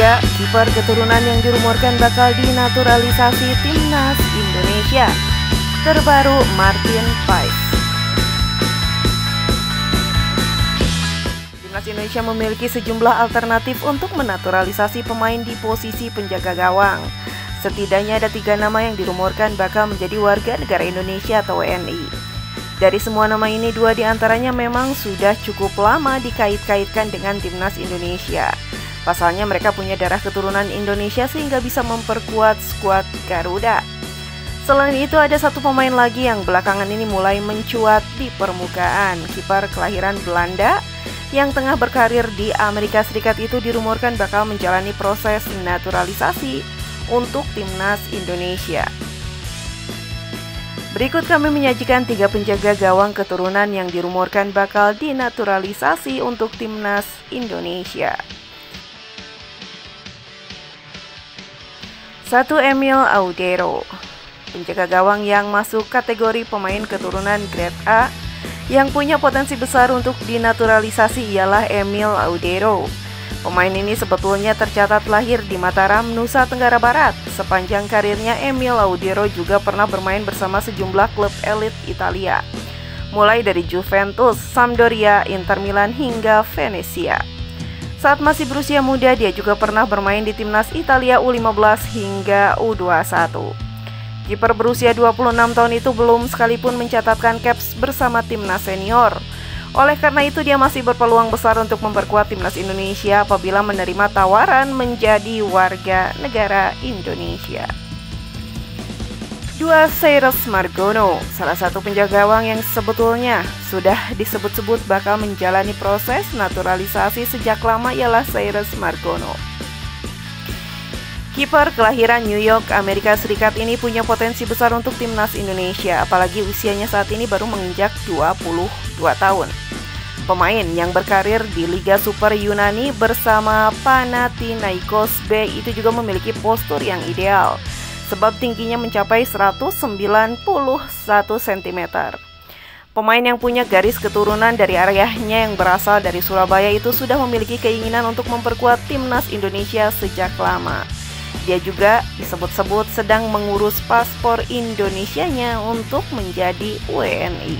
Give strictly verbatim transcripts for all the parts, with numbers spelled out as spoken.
Garuda, kiper keturunan yang dirumorkan bakal dinaturalisasi timnas Indonesia. Terbaru Martin Paes. Timnas Indonesia memiliki sejumlah alternatif untuk menaturalisasi pemain di posisi penjaga gawang. Setidaknya ada tiga nama yang dirumorkan bakal menjadi warga negara Indonesia atau W N I. Dari semua nama ini, dua diantaranya memang sudah cukup lama dikait-kaitkan dengan timnas Indonesia. Pasalnya mereka punya darah keturunan Indonesia sehingga bisa memperkuat skuad Garuda. Selain itu ada satu pemain lagi yang belakangan ini mulai mencuat di permukaan. Kiper kelahiran Belanda yang tengah berkarir di Amerika Serikat itu dirumorkan bakal menjalani proses naturalisasi untuk timnas Indonesia. Berikut kami menyajikan tiga penjaga gawang keturunan yang dirumorkan bakal dinaturalisasi untuk timnas Indonesia. Satu Emil Audero, penjaga gawang yang masuk kategori pemain keturunan grade A yang punya potensi besar untuk dinaturalisasi ialah Emil Audero. Pemain ini sebetulnya tercatat lahir di Mataram, Nusa Tenggara Barat. Sepanjang karirnya, Emil Audero juga pernah bermain bersama sejumlah klub elit Italia, mulai dari Juventus, Sampdoria, Inter Milan hingga Venezia. Saat masih berusia muda, dia juga pernah bermain di timnas Italia U lima belas hingga U dua puluh satu. Kiper berusia dua puluh enam tahun itu belum sekalipun mencatatkan caps bersama timnas senior. Oleh karena itu, dia masih berpeluang besar untuk memperkuat timnas Indonesia apabila menerima tawaran menjadi warga negara Indonesia. Dua Cyrus Margono, salah satu penjaga gawang yang sebetulnya sudah disebut-sebut bakal menjalani proses naturalisasi sejak lama ialah Cyrus Margono. Kiper kelahiran New York, Amerika Serikat ini punya potensi besar untuk timnas Indonesia, apalagi usianya saat ini baru menginjak dua puluh dua tahun. Pemain yang berkarir di Liga Super Yunani bersama Panathinaikos B itu juga memiliki postur yang ideal, sebab tingginya mencapai seratus sembilan puluh satu sentimeter. Pemain yang punya garis keturunan dari ayahnya yang berasal dari Surabaya itu sudah memiliki keinginan untuk memperkuat timnas Indonesia sejak lama. Dia juga disebut-sebut sedang mengurus paspor Indonesianya untuk menjadi W N I.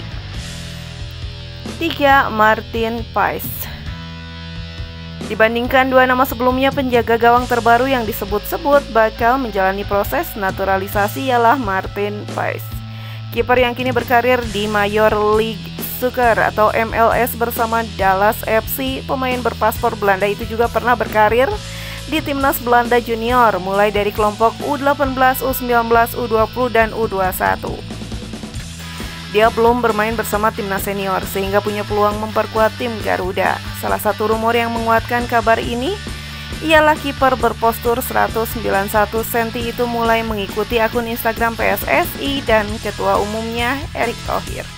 Tiga Martin Paes. Dibandingkan dua nama sebelumnya, penjaga gawang terbaru yang disebut-sebut bakal menjalani proses naturalisasi ialah Martin Paes. Kiper yang kini berkarir di Major League Soccer atau M L S bersama Dallas F C, pemain berpaspor Belanda itu juga pernah berkarir di timnas Belanda junior mulai dari kelompok U delapan belas, U sembilan belas, U dua puluh dan U dua puluh satu. Dia belum bermain bersama timnas senior sehingga punya peluang memperkuat tim Garuda. Salah satu rumor yang menguatkan kabar ini ialah kiper berpostur seratus sembilan puluh satu sentimeter itu mulai mengikuti akun Instagram P S S I dan ketua umumnya Erick Thohir.